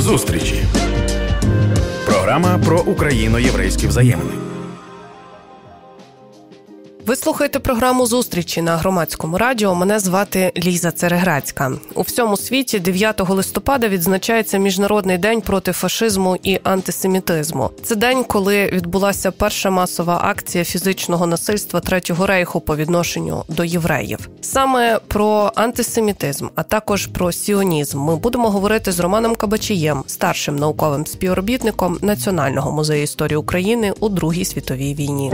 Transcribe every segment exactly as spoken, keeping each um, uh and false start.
Зустрічі. Програма про україно-єврейські взаємини. Ви слухаєте програму «Зустрічі» на Громадському радіо. Мене звати Ліза Цереграцька. У всьому світі дев'ятого листопада відзначається Міжнародний день проти фашизму і антисемітизму. Це день, коли відбулася перша масова акція фізичного насильства Третього рейху по відношенню до євреїв. Саме про антисемітизм, а також про сіонізм ми будемо говорити з Романом Кабачієм, старшим науковим співробітником Національного музею історії України у Другій світовій війні.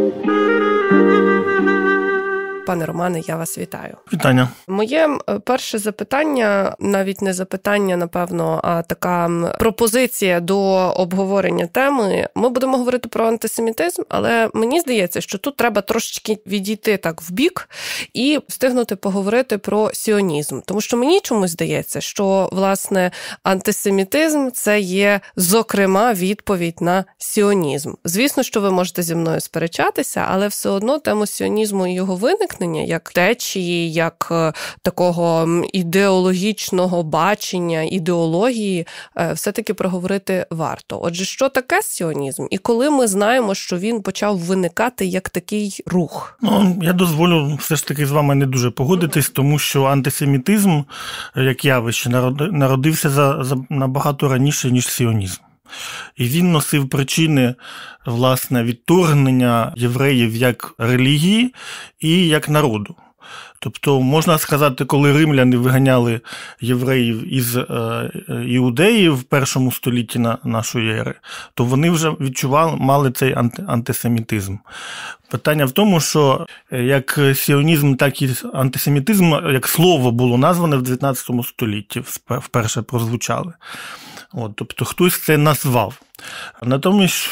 Пане Романе, я вас вітаю. Вітання. Моє перше запитання, навіть не запитання, напевно, а така пропозиція до обговорення теми. Ми будемо говорити про антисемітизм, але мені здається, що тут треба трошечки відійти так в бік і встигнути поговорити про сіонізм. Тому що мені чомусь здається, що, власне, антисемітизм – це є, зокрема, відповідь на сіонізм. Звісно, що ви можете зі мною сперечатися, але все одно тему сіонізму і його виникнення як течії, як такого ідеологічного бачення, ідеології, все-таки проговорити варто. Отже, що таке сіонізм? І коли ми знаємо, що він почав виникати як такий рух? Ну, я дозволю все ж таки з вами не дуже погодитись, тому що антисемітизм, як явище, народився за, за набагато раніше, ніж сіонізм. І він носив причини, власне, відторгнення євреїв як релігії і як народу. Тобто, можна сказати, коли римляни виганяли євреїв із е, іудеї в першому столітті на, нашої ери, то вони вже відчували, мали цей анти, антисемітизм. Питання в тому, що як сіонізм, так і антисемітизм, як слово було назване в дев'ятнадцятому столітті, вперше прозвучали. От, тобто хтось це назвав. Натомість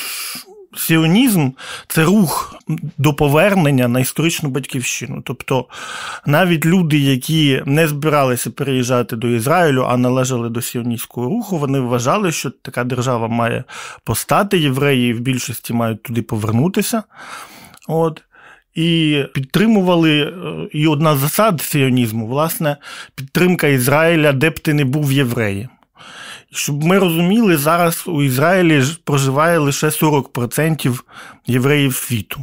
сіонізм – це рух до повернення на історичну батьківщину. Тобто навіть люди, які не збиралися переїжджати до Ізраїлю, а належали до сіоністського руху, вони вважали, що така держава має постати, євреї в більшості мають туди повернутися. От. І підтримували, і одна з засад сіонізму, власне, підтримка Ізраїля, де б ти не був євреєм. Щоб ми розуміли, зараз у Ізраїлі проживає лише сорок відсотків євреїв світу.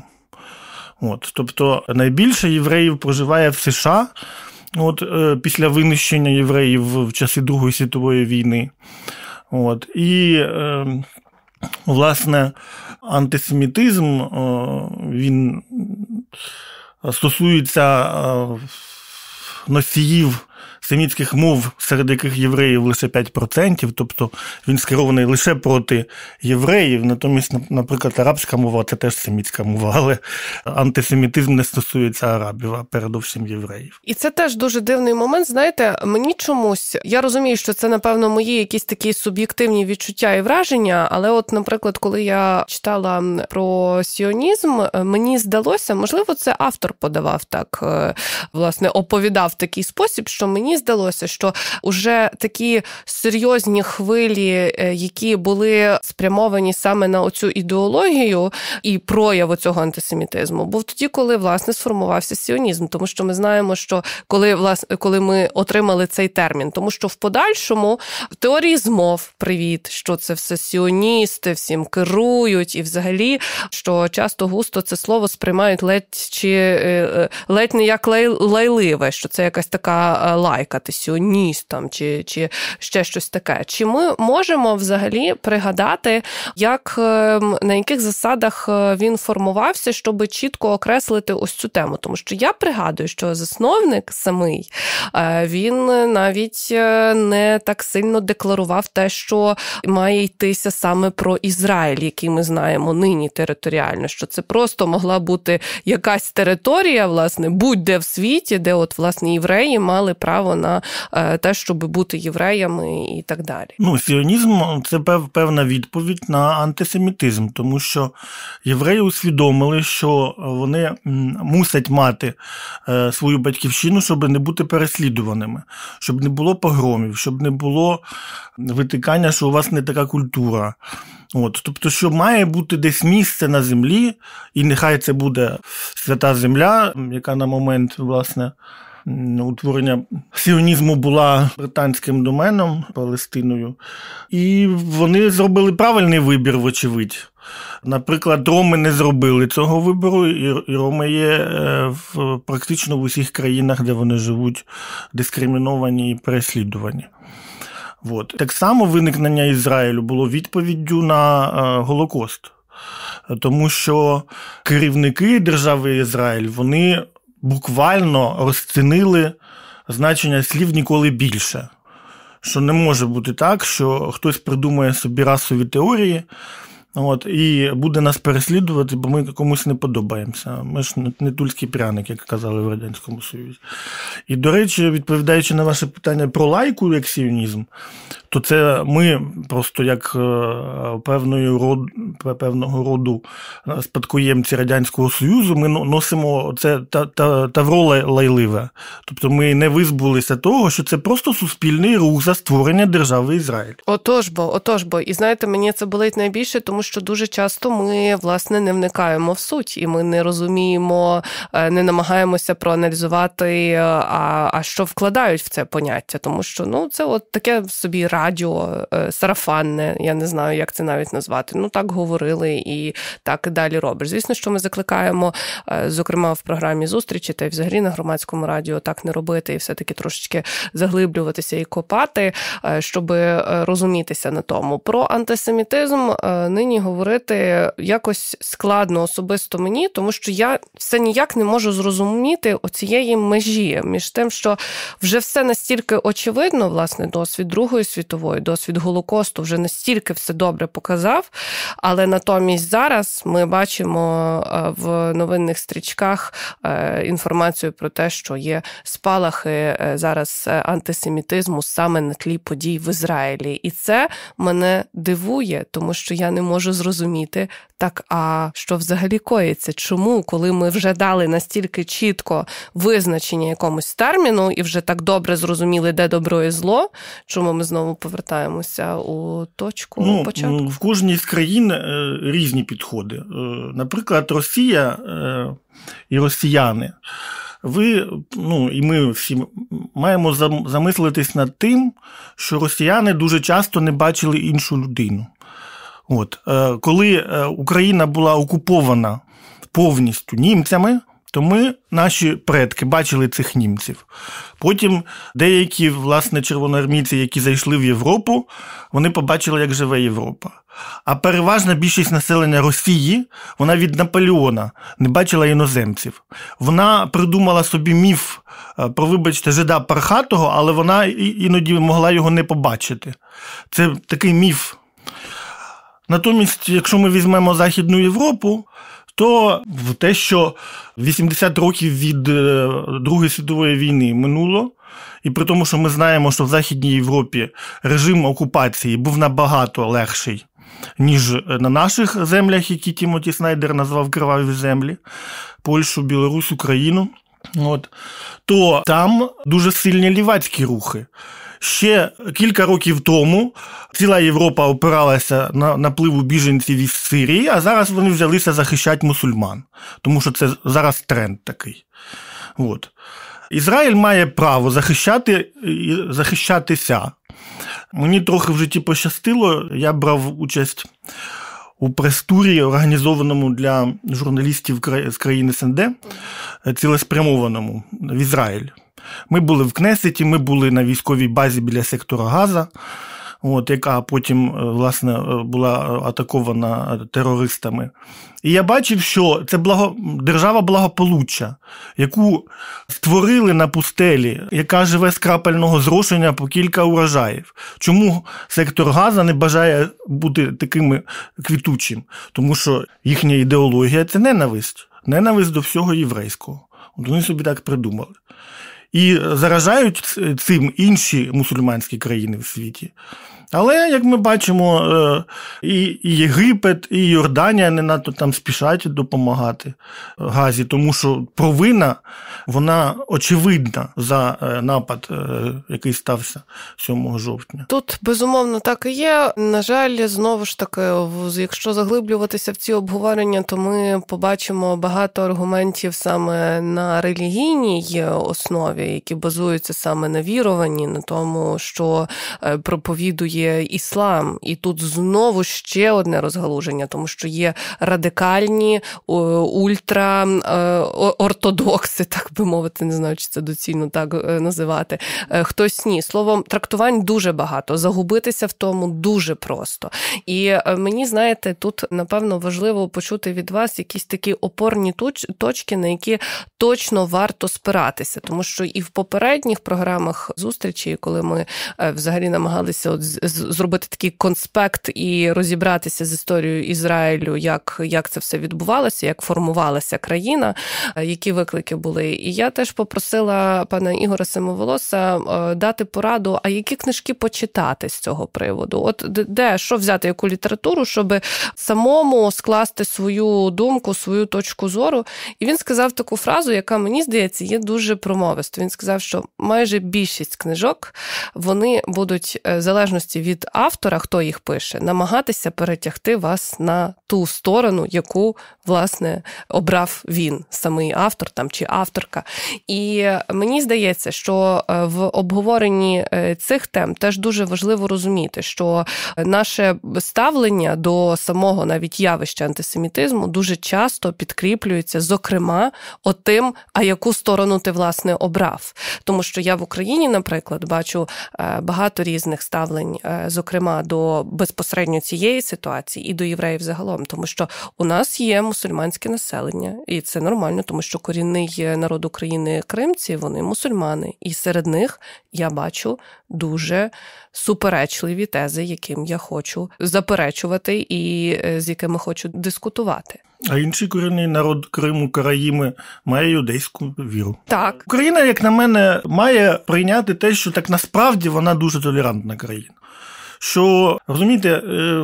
От, тобто найбільше євреїв проживає в США от, після винищення євреїв в часи Другої світової війни. От, і, власне, антисемітизм, він стосується носіїв семітських мов, серед яких євреїв лише п'ять відсотків, тобто він скерований лише проти євреїв, натомість, наприклад, арабська мова – це теж семітська мова, але антисемітизм не стосується арабів, а передовсім євреїв. І це теж дуже дивний момент, знаєте, мені чомусь, я розумію, що це, напевно, мої якісь такі суб'єктивні відчуття і враження, але от, наприклад, коли я читала про сіонізм, мені здалося, можливо, це автор подавав так, власне, оповідав в такий спосіб, що мені здалося, що уже такі серйозні хвилі, які були спрямовані саме на оцю ідеологію і прояв цього антисемітизму, був тоді, коли, власне, сформувався сіонізм. Тому що ми знаємо, що коли, власне, коли ми отримали цей термін, тому що в подальшому в теорії змов, привіт, що це все сіоністи, всім керують, і взагалі, що часто густо це слово сприймають ледь, чи, ледь не як лай, лайливе, що це якась така лайка, ти сіоніст там, чи, чи ще щось таке. Чи ми можемо взагалі пригадати, як, на яких засадах він формувався, щоб чітко окреслити ось цю тему? Тому що я пригадую, що засновник самий, він навіть не так сильно декларував те, що має йтися саме про Ізраїль, який ми знаємо нині територіально, що це просто могла бути якась територія, власне, будь-де в світі, де от, власне, євреї мали право на те, щоб бути євреями і так далі. Ну, сіонізм – це певна відповідь на антисемітизм, тому що євреї усвідомили, що вони мусять мати свою батьківщину, щоб не бути переслідуваними, щоб не було погромів, щоб не було витикання, що у вас не така культура. От, тобто, що має бути десь місце на землі, і нехай це буде свята земля, яка на момент, власне, утворення сіонізму була британським доменом, Палестиною. І вони зробили правильний вибір, вочевидь. Наприклад, роми не зробили цього вибору, і роми є в, практично в усіх країнах, де вони живуть, дискриміновані і переслідувані. От. Так само виникнення Ізраїлю було відповіддю на Голокост. Тому що керівники держави Ізраїль, вони буквально розцінили значення слів «ніколи більше». Що не може бути так, що хтось придумає собі расові теорії, от, і буде нас переслідувати, бо ми комусь не подобаємося. Ми ж не тульський пряник, як казали в Радянському Союзі. І, до речі, відповідаючи на ваше питання про лайку як сіонізм, то це ми просто як певної род, певного роду спадкоємці Радянського Союзу, ми носимо це та, та, тавро лайливе. Тобто ми не визбулися того, що це просто суспільний рух за створення держави Ізраїль. Отож бо, отож бо. І знаєте, мені це болить найбільше, тому що дуже часто ми, власне, не вникаємо в суть, і ми не розуміємо, не намагаємося проаналізувати, а, а що вкладають в це поняття. Тому що, ну, це от таке собі радіо, сарафанне, я не знаю, як це навіть назвати. Ну, так говорили і так і далі робиш. Звісно, що ми закликаємо, зокрема, в програмі «Зустрічі» та й взагалі на громадському радіо так не робити і все-таки трошечки заглиблюватися і копати, щоб розумітися на тому. Про антисемітизм нині говорити якось складно особисто мені, тому що я все ніяк не можу зрозуміти оцієї межі між тим, що вже все настільки очевидно, власне, досвід Другої світової, досвід Голокосту вже настільки все добре показав, але натомість зараз ми бачимо в новинних стрічках інформацію про те, що є спалахи зараз антисемітизму саме на тлі подій в Ізраїлі. І це мене дивує, тому що я не можу зрозуміти, так, а що взагалі коїться? Чому, коли ми вже дали настільки чітко визначення якомусь терміну і вже так добре зрозуміли, де добро і зло, чому ми знову повертаємося у точку ну, початку? В кожній з країн різні підходи. Наприклад, Росія і росіяни. Ви, ну, і ми всі маємо замислитись над тим, що росіяни дуже часто не бачили іншу людину. От, коли Україна була окупована повністю німцями, то ми, наші предки, бачили цих німців. Потім деякі, власне, червоноармійці, які зайшли в Європу, вони побачили, як живе Європа. А переважна більшість населення Росії, вона від Наполеона не бачила іноземців. Вона придумала собі міф про, вибачте, жида Пархатого, але вона іноді могла його не побачити. Це такий міф. Натомість, якщо ми візьмемо Західну Європу, то в те, що вісімдесят років від Другої світової війни минуло, і при тому, що ми знаємо, що в Західній Європі режим окупації був набагато легший, ніж на наших землях, які Тімоті Снайдер назвав «криваві землі», Польщу, Білорусь, Україну, от, то там дуже сильні лівацькі рухи. Ще кілька років тому ціла Європа опиралася на напливу біженців із Сирії, а зараз вони взялися захищати мусульман, тому що це зараз тренд такий. От. Ізраїль має право захищати, захищатися. Мені трохи в житті пощастило, я брав участь у прес-турі, організованому для журналістів з країн ес ен де, цілеспрямованому в Ізраїль. Ми були в Кнесеті, ми були на військовій базі біля сектора Газа, от, яка потім, власне, була атакована терористами. І я бачив, що це благо... держава благополуччя, яку створили на пустелі, яка живе з крапельного зрошення по кілька урожаїв. Чому сектор Газа не бажає бути таким квітучим? Тому що їхня ідеологія – це ненависть. Ненависть до всього єврейського. От вони собі так придумали. І заражають цим інші мусульманські країни в світі. Але, як ми бачимо, і Єгипет, і Йорданія не надто там спішать допомагати Газі, тому що провина, вона очевидна за напад, який стався сьомого жовтня. Тут, безумовно, так і є. На жаль, знову ж таки, якщо заглиблюватися в ці обговорення, то ми побачимо багато аргументів саме на релігійній основі, які базуються саме на віруванні, на тому, що проповідує іслам. І тут знову ще одне розгалуження, тому що є радикальні, ультраортодокси, так би мовити, не знаю, чи це доцільно так називати. Хтось ні. Словом, трактувань дуже багато, загубитися в тому дуже просто. І мені, знаєте, тут, напевно, важливо почути від вас якісь такі опорні точки, на які точно варто спиратися. Тому що і в попередніх програмах зустрічі, коли ми взагалі намагалися от зробити такий конспект і розібратися з історією Ізраїлю, як, як це все відбувалося, як формувалася країна, які виклики були. І я теж попросила пана Ігоря Семиволоса дати пораду, а які книжки почитати з цього приводу? От де, що взяти, яку літературу, щоб самому скласти свою думку, свою точку зору. І він сказав таку фразу, яка, мені здається, є дуже промовисто. Він сказав, що майже більшість книжок, вони будуть, в залежності від автора, хто їх пише, намагатися перетягти вас на ту сторону, яку, власне, обрав він, самий автор там, чи авторка. І мені здається, що в обговоренні цих тем теж дуже важливо розуміти, що наше ставлення до самого навіть явища антисемітизму дуже часто підкріплюється, зокрема, отим, а яку сторону ти, власне, обрав. Тому що я в Україні, наприклад, бачу багато різних ставлень, зокрема, до безпосередньо цієї ситуації і до євреїв загалом. Тому що у нас є мусульманське населення, і це нормально, тому що корінний народ України кримці, вони мусульмани. І серед них я бачу дуже суперечливі тези, яким я хочу заперечувати і з якими хочу дискутувати. А інший корінний народ Криму, Караїми, має юдейську віру. Так. Україна, як на мене, має прийняти те, що так насправді вона дуже толерантна країна. Що, розумієте,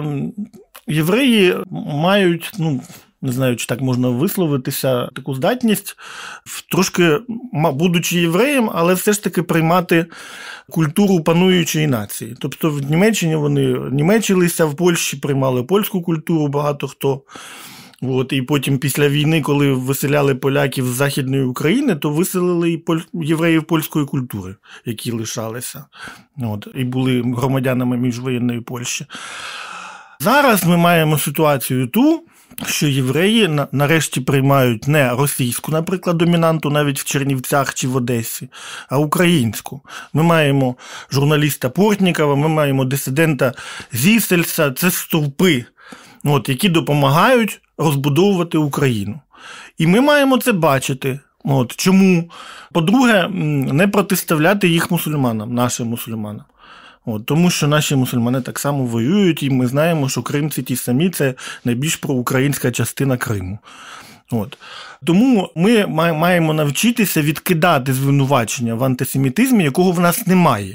євреї мають, ну, не знаю, чи так можна висловитися, таку здатність, трошки, будучи євреєм, але все ж таки приймати культуру пануючої нації. Тобто в Німеччині вони німеччилися, в Польщі приймали польську культуру багато хто. От, і потім після війни, коли виселяли поляків з Західної України, то виселили і поль... євреїв польської культури, які лишалися. От, і були громадянами міжвоєнної Польщі. Зараз ми маємо ситуацію ту, що євреї нарешті приймають не російську, наприклад, домінанту навіть в Чернівцях чи в Одесі, а українську. Ми маємо журналіста Портнікова, ми маємо дисидента Зісельса, це стовпи, от, які допомагають розбудовувати Україну. І ми маємо це бачити. От, чому? По-друге, не протиставляти їх мусульманам, нашим мусульманам. От, тому що наші мусульмани так само воюють, і ми знаємо, що кримці ті самі – це найбільш проукраїнська частина Криму. От. Тому ми маємо навчитися відкидати звинувачення в антисемітизмі, якого в нас немає.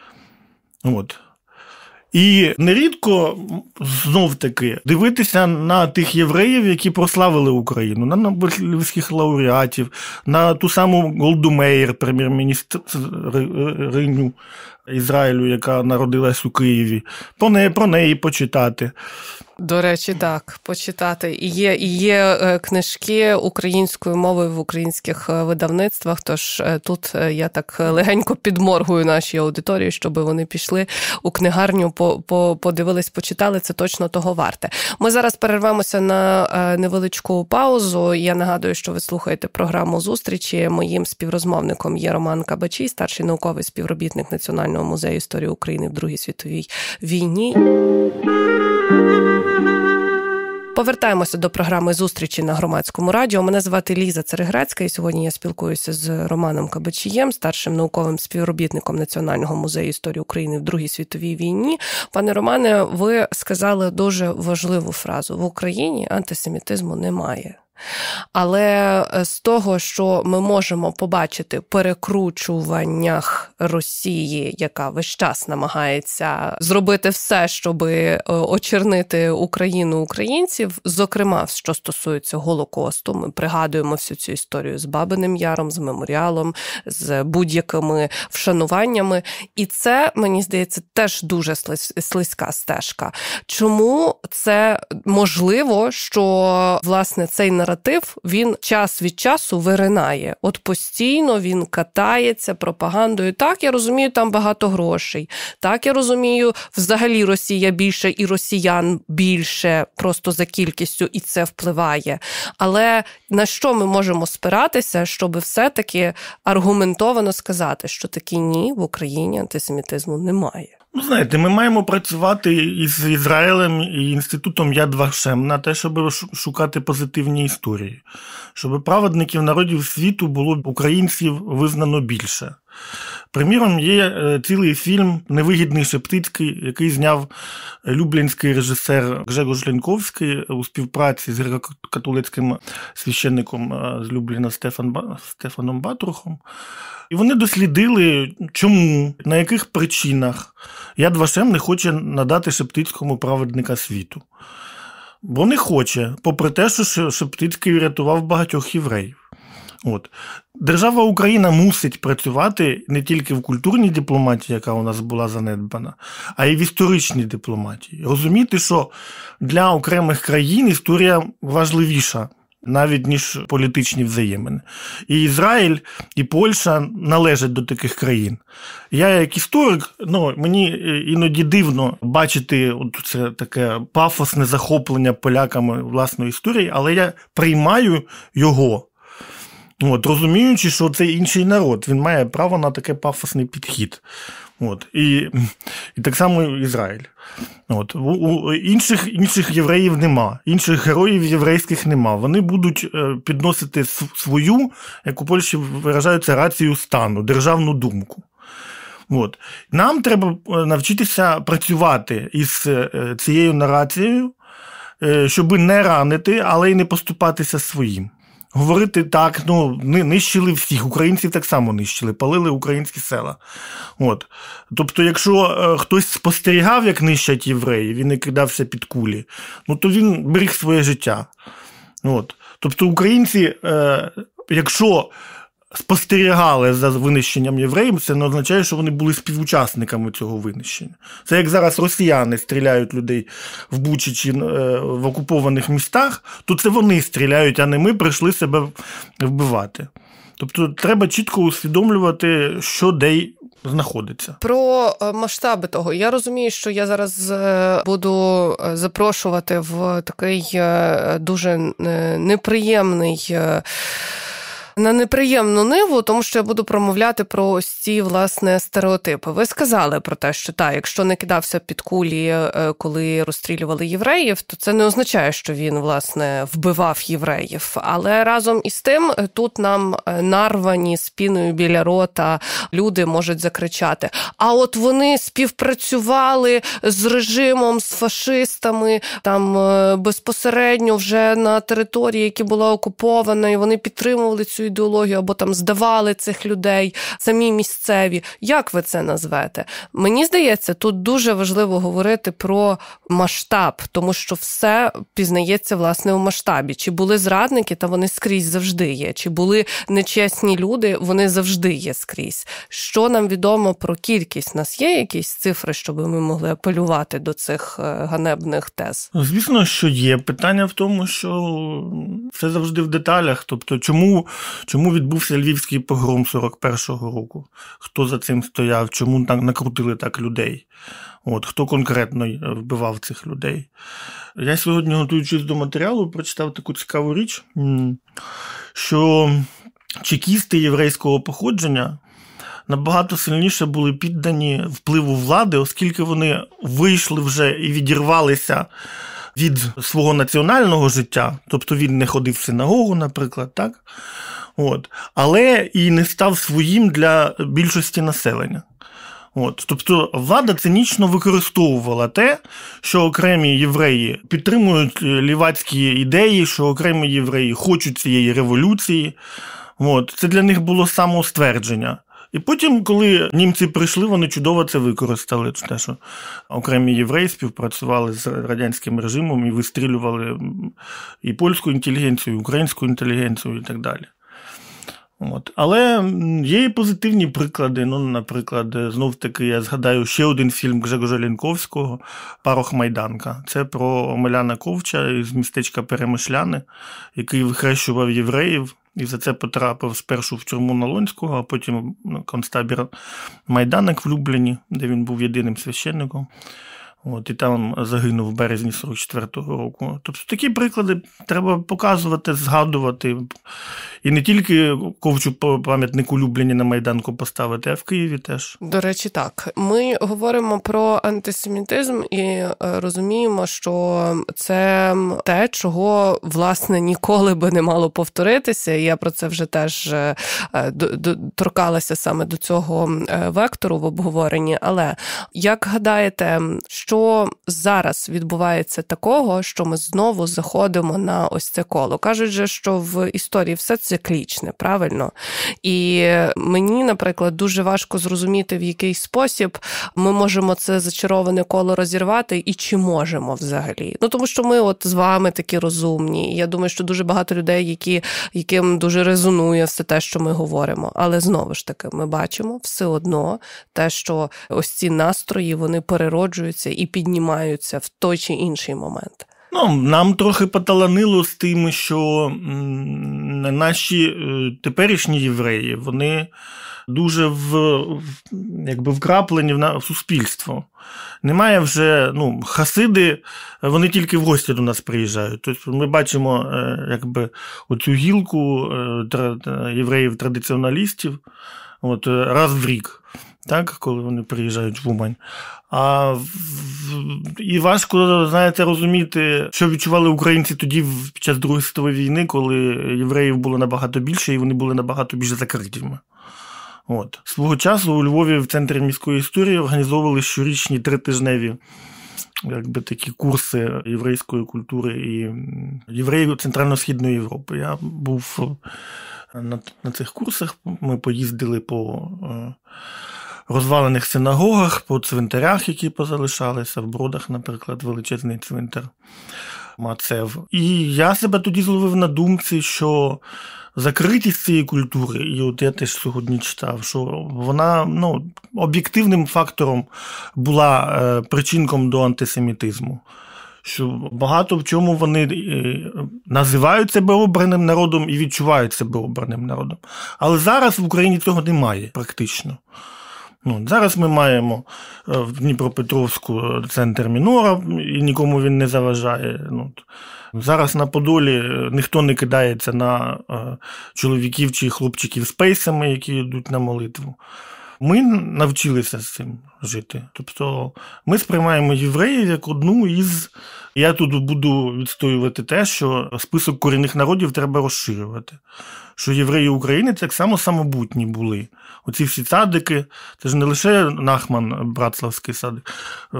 От. І нерідко, знов-таки, дивитися на тих євреїв, які прославили Україну, на нобелівських лауреатів, на ту саму Голду Меїр, прем'єр-міністриню Ізраїлю, яка народилась у Києві, про неї, про неї почитати. До речі, так, почитати. І є, і є книжки українською мовою в українських видавництвах, тож тут я так легенько підморгую нашій аудиторії, щоб вони пішли у книгарню, по, по, подивились, почитали, це точно того варте. Ми зараз перервемося на невеличку паузу. Я нагадую, що ви слухаєте програму «Зустрічі». Моїм співрозмовником є Роман Кабачій, старший науковий співробітник Національного музею історії України в Другій світовій війні. Повертаємося до програми «Зустрічі» на Громадському радіо. Мене звати Ліза Цереграцька, і сьогодні я спілкуюся з Романом Кабачієм, старшим науковим співробітником Національного музею історії України в Другій світовій війні. Пане Романе, ви сказали дуже важливу фразу. В Україні антисемітизму немає. Але з того, що ми можемо побачити в перекручуваннях Росії, яка весь час намагається зробити все, щоб очернити Україну, українців, зокрема, що стосується Голокосту, ми пригадуємо всю цю історію з Бабиним Яром, з меморіалом, з будь-якими вшануваннями. І це, мені здається, теж дуже слизька стежка. Чому це можливо, що, власне, цей наратив, він час від часу виринає. От постійно він катається пропагандою. Так, я розумію, там багато грошей. Так, я розумію, взагалі Росія більше і росіян більше просто за кількістю, і це впливає. Але на що ми можемо спиратися, щоб все-таки аргументовано сказати, що таки ні, в Україні антисемітизму немає? Ну, знаєте, ми маємо працювати із Ізраїлем і Інститутом Яд Вашем на те, щоб шукати позитивні історії. Щоб праведників народів світу було українців визнано більше. Приміром, є цілий фільм «Невигідний Шептицький», який зняв люблінський режисер Гжегош Ленковський у співпраці з греко-католицьким священником з Любліна Стефаном Батрухом. І вони дослідили, чому, на яких причинах Яд Вашем не хоче надати Шептицькому праведника світу. Бо не хоче, попри те, що Шептицький врятував багатьох євреїв. От. Держава Україна мусить працювати не тільки в культурній дипломатії, яка у нас була занедбана, а й в історичній дипломатії. Розуміти, що для окремих країн історія важливіша, навіть ніж політичні взаємини. І Ізраїль, і Польща належать до таких країн. Я як історик, ну, мені іноді дивно бачити от це таке пафосне захоплення поляками власної історії, але я приймаю його. От, розуміючи, що це інший народ, він має право на таке пафосний підхід. От, і, і так само Ізраїль. От, у, у інших, інших євреїв нема, інших героїв єврейських нема. Вони будуть підносити свою, як у Польщі виражаються, рацію стану, державну думку. От. Нам треба навчитися працювати із цією нарацією, щоб не ранити, але й не поступатися своїм. Говорити так, ну, нищили всіх, українців так само нищили, палили українські села. От. Тобто, якщо хтось спостерігав, як нищать євреїв, і не кидався під кулі, ну, то він беріг своє життя. От. Тобто, українці, е, якщо спостерігали за винищенням євреїв, це не означає, що вони були співучасниками цього винищення. Це як зараз росіяни стріляють людей в Бучі чи в окупованих містах, то це вони стріляють, а не ми прийшли себе вбивати. Тобто треба чітко усвідомлювати, що де знаходиться. Про масштаби того. Я розумію, що я зараз буду запрошувати в такий дуже неприємний на неприємну ниву, тому що я буду промовляти про ось ці, власне, стереотипи. Ви сказали про те, що так, якщо не кидався під кулі, коли розстрілювали євреїв, то це не означає, що він, власне, вбивав євреїв. Але разом із тим, тут нам нарвані з піною біля рота люди можуть закричати: а от вони співпрацювали з режимом, з фашистами, там безпосередньо вже на території, яка була окупована, і вони підтримували цю ідеологію, або там здавали цих людей, самі місцеві. Як ви це назвете? Мені здається, тут дуже важливо говорити про масштаб, тому що все пізнається, власне, у масштабі. Чи були зрадники, та вони скрізь завжди є. Чи були нечесні люди, вони завжди є скрізь. Що нам відомо про кількість? У нас є якісь цифри, щоб ми могли апелювати до цих ганебних тез? Звісно, що є. Питання в тому, що все завжди в деталях. Тобто, чому Чому відбувся Львівський погром сорок першого року? Хто за цим стояв? Чому так накрутили так людей? От, хто конкретно вбивав цих людей? Я сьогодні, готуючись до матеріалу, прочитав таку цікаву річ, що чекісти єврейського походження набагато сильніше були піддані впливу влади, оскільки вони вийшли вже і відірвалися від свого національного життя, тобто він не ходив в синагогу, наприклад, так? От. Але і не став своїм для більшості населення. От, тобто влада цинічно використовувала те, що окремі євреї підтримують лівацькі ідеї, що окремі євреї хочуть цієї революції. От, це для них було самоствердження. І потім, коли німці прийшли, вони чудово це використали. Те, що окремі євреї співпрацювали з радянським режимом і вистрілювали і польську інтелігенцію, і українську інтелігенцію і так далі. От. Але є і позитивні приклади. Ну, наприклад, знов-таки я згадаю ще один фільм Гжегожа Лінковського «Парох Майданка». Це про Омеляна Ковча із містечка Перемишляни, який вихрещував євреїв. І за це потрапив спершу в тюрму Налонського, а потім концтабір Майданок в Любліні, де він був єдиним священником. От, і там загинув в березні сорок четвертого року. Тобто такі приклади треба показувати, згадувати. І не тільки Ковчу пам'ятнику Любліні на Майданку поставити, а в Києві теж. До речі, так. Ми говоримо про антисемітизм і розуміємо, що це те, чого, власне, ніколи би не мало повторитися. І я про це вже теж торкалася саме до цього вектору в обговоренні. Але, як гадаєте, що зараз відбувається такого, що ми знову заходимо на ось це коло? Кажуть же, що в історії все циклічне, правильно? І мені, наприклад, дуже важко зрозуміти, в який спосіб ми можемо це зачароване коло розірвати і чи можемо взагалі. Ну, тому що ми от з вами такі розумні. І я думаю, що дуже багато людей, які, яким дуже резонує все те, що ми говоримо. Але знову ж таки, ми бачимо все одно те, що ось ці настрої, вони перероджуються і піднімаються в той чи інший момент. Ну, нам трохи поталанило з тим, що наші теперішні євреї, вони дуже в, якби вкраплені в суспільство. Немає вже, ну, хасиди, вони тільки в гості до нас приїжджають. Тобто ми бачимо, якби, оцю гілку євреїв-традиціоналістів от, раз в рік. Так, коли вони приїжджають в Умань. А і важко, знаєте, розуміти, що відчували українці тоді під час Другої світової війни, коли євреїв було набагато більше і вони були набагато більш закритими. От. Свого часу у Львові в Центрі міської історії організовували щорічні тритижневі, якби, такі курси єврейської культури і євреїв Центрально-Східної Європи. Я був на, на цих курсах, ми поїздили по розвалених синагогах, по цвинтарях, які позалишалися, в Бродах, наприклад, величезний цвинтар Мацев. І я себе тоді зловив на думці, що закритість цієї культури, і от я теж сьогодні читав, що вона, ну, об'єктивним фактором була е, причинком до антисемітизму. Що багато в чому вони називають себе обраним народом і відчувають себе обраним народом. Але зараз в Україні цього немає практично. Ну, зараз ми маємо в Дніпропетровську центр Мінора, і нікому він не заважає. Ну, зараз на Подолі ніхто не кидається на чоловіків чи хлопчиків з пейсами, які йдуть на молитву. Ми навчилися з цим жити. Тобто ми сприймаємо євреїв як одну із... Я тут буду відстоювати те, що список корінних народів треба розширювати. Що євреї України так само самобутні були. Оці всі цадики, це ж не лише Нахман, братславський садик.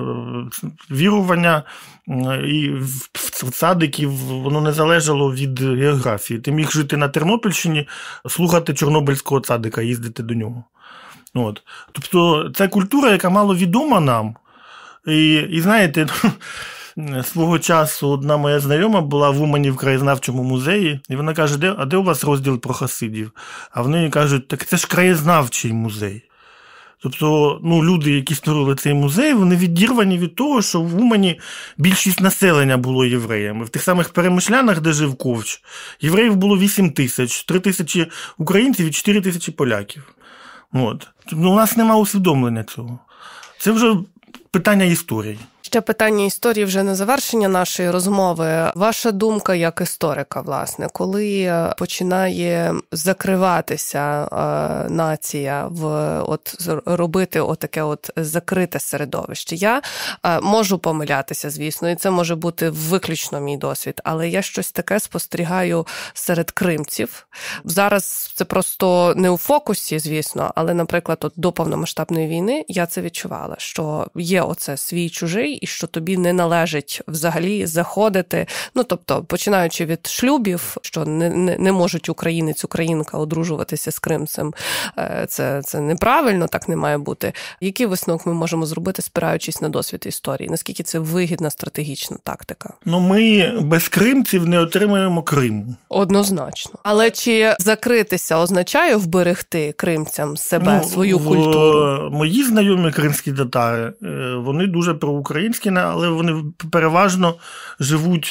Вірування і в цадиків, воно не залежало від географії. Ти міг жити на Тернопільщині, слухати чорнобильського цадика, їздити до нього. От. Тобто це культура, яка мало відома нам. І, і знаєте, свого часу одна моя знайома була в Умані в краєзнавчому музеї, і вона каже, де, а де у вас розділ про хасидів? А вони кажуть, так це ж краєзнавчий музей. Тобто, ну, люди, які створили цей музей, вони відірвані від того, що в Умані більшість населення було євреями. В тих самих Перемишлянах, де жив Ковч, євреїв було вісім тисяч, три тисячі українців і чотири тисячі поляків. От. Ну, у нас немає усвідомлення цього. Це вже питання історії. Ще питання історії вже на завершення нашої розмови. Ваша думка як історика, власне, коли починає закриватися е, нація, в от робити отаке от закрите середовище. Я е, можу помилятися, звісно, і це може бути виключно мій досвід, але я щось таке спостерігаю серед кримців. Зараз це просто не у фокусі, звісно, але, наприклад, от до повномасштабної війни я це відчувала, що є оце свій-чужий, і що тобі не належить взагалі заходити, ну, тобто, починаючи від шлюбів, що не, не, не можуть українець, українка одружуватися з кримцем, це, це неправильно, так не має бути. Який висновок ми можемо зробити, спираючись на досвід історії? Наскільки це вигідна стратегічна тактика? Ну, ми без кримців не отримаємо Криму. Однозначно. Але чи закритися означає вберегти кримцям себе, ну, свою в... культуру? Мої знайомі кримські татари, вони дуже проукраїнські, але вони переважно живуть,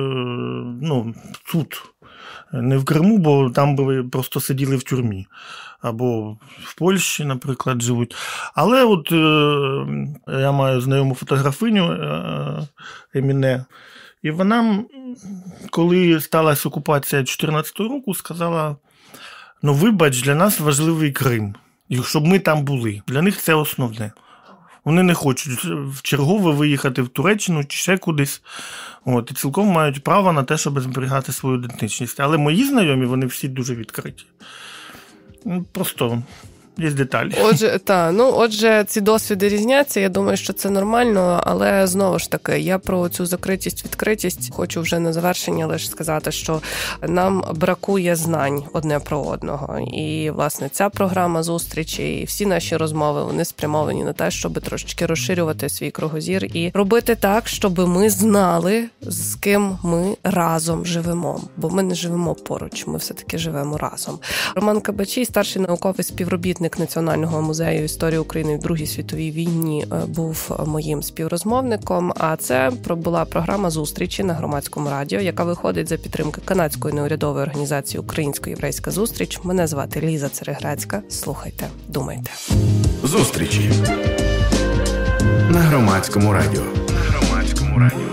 ну, тут. Не в Криму, бо там би просто сиділи в тюрмі. Або в Польщі, наприклад, живуть. Але от е, я маю знайому фотографиню е, Еміне, і вона, коли сталася окупація дві тисячі чотирнадцятого року, сказала, ну, вибач, для нас важливий Крим, і щоб ми там були. Для них це основне. Вони не хочуть вчергове виїхати в Туреччину чи ще кудись. От, і цілком мають право на те, щоб зберігати свою ідентичність. Але мої знайомі, вони всі дуже відкриті. Просто є деталі. Отже, та, ну, отже, ці досвіди різняться, я думаю, що це нормально, але знову ж таки, я про цю закритість, відкритість хочу вже на завершення лише сказати, що нам бракує знань одне про одного. І, власне, ця програма зустрічі і всі наші розмови, вони спрямовані на те, щоб трошечки розширювати свій кругозір і робити так, щоб ми знали, з ким ми разом живемо. Бо ми не живемо поруч, ми все-таки живемо разом. Роман Кабачій, старший науковий співробітник Національного музею історії України в Другій світовій війні, був моїм співрозмовником, а це була програма зустрічі на Громадському радіо, яка виходить за підтримки канадської неурядової організації «Українсько-єврейська зустріч». Мене звати Ліза Цереграцька. Слухайте, думайте. Зустрічі на Громадському радіо. На Громадському радіо.